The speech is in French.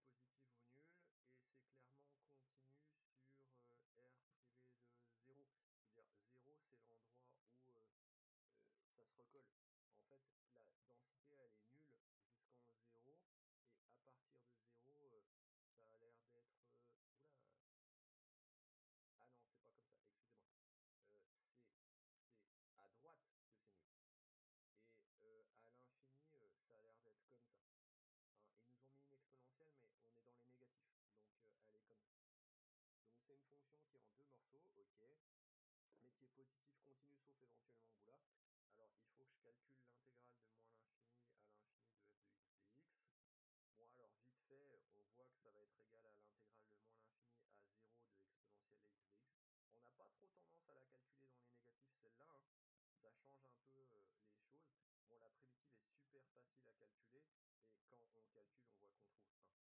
positif ou nul, et c'est clairement continu sur R privé de 0. C'est-à-dire 0, c'est l'endroit où ça se recolle. En fait, la densité, elle est nulle jusqu'en 0, et à partir de 0, ça a l'air d'être... oula, ah non, c'est pas comme ça, excusez-moi. C'est à droite que c'est nul. Et à l'infini, ça a l'air d'être comme ça. Hein. Ils nous ont mis une exponentielle, mais on est dans les négatifs. Donc elle est comme ça. Donc c'est une fonction qui est en deux morceaux, ok, mais qui est positive continue sauf éventuellement boula. Alors il faut que je calcule l'intégrale de moins l'infini à l'infini de f de x dx. Bon alors vite fait, on voit que ça va être égal à l'intégrale de moins l'infini à 0 de exponentielle x dx. On n'a pas trop tendance à la calculer dans les négatifs celle-là, hein. Ça change un peu les choses. Bon, la primitive est super facile à calculer, et quand on calcule, on voit qu'on trouve 1.